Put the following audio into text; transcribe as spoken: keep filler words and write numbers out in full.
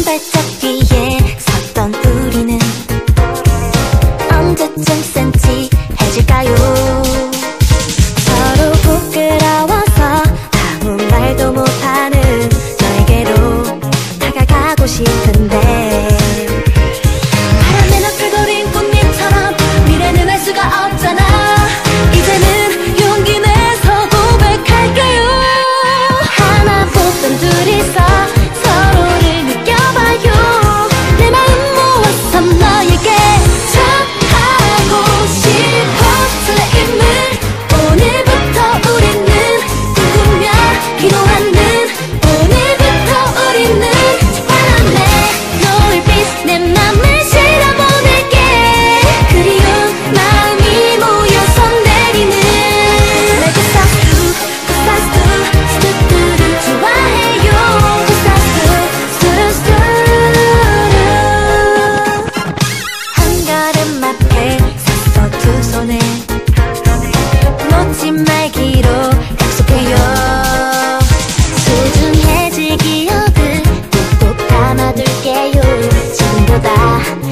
발짝 뒤에 섰던 우리는 언제쯤 센치해질까요? 서로 부끄러워서 아무 말도 못하는 너에게로 다가가고 싶은데 바람에 너클거린 꽃잎처럼 미래는 알 수가 없잖아. 이제는 용기 내서 고백할게요. 하나 붙던 둘이서 서로를 느껴봐요. 내 마음 모아서 너에게 전하고 싶어. 설레임을 오늘부터 우리는 꿈꾸며 기도하는 오늘부터 우리는 바람에 노을빛 내 맘을 실어보낼게. 그리운 마음이 모여서 내리는 Like a stars do, stars do, 스투뚜루 좋아해요. stars do, 스투뚜루 한 걸음 앞에 섰어 두 손을 놓지 말기로 약속해요. 소중해질 기억을 꾹꾹 담아둘게요. 전부 다